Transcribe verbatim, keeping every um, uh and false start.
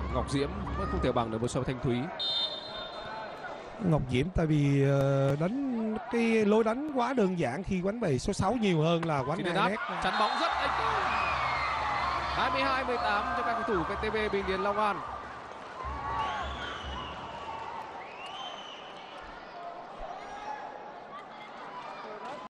Ngọc Diễm vẫn không thể bằng được với so với Thanh Thúy. Ngọc Diễm tại vì đánh cái lối đánh quá đơn giản khi quánh về số sáu nhiều hơn là quánh hai mét. Chắn bóng rất anh hai mươi hai mười tám cho các cầu thủ vê tê vê Bình Điền Long An.